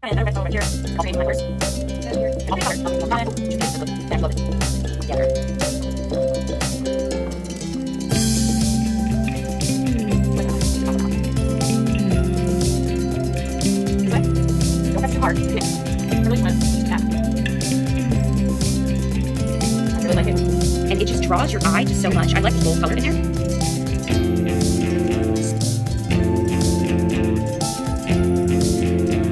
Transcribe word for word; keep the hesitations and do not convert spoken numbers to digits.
And I'm going to go over here. I'll change my first. I'll color. I'll color. I love it. Together. Hard. It's really fun. Yeah. I really like it. And it just draws your eye just so much. I like the gold color in there.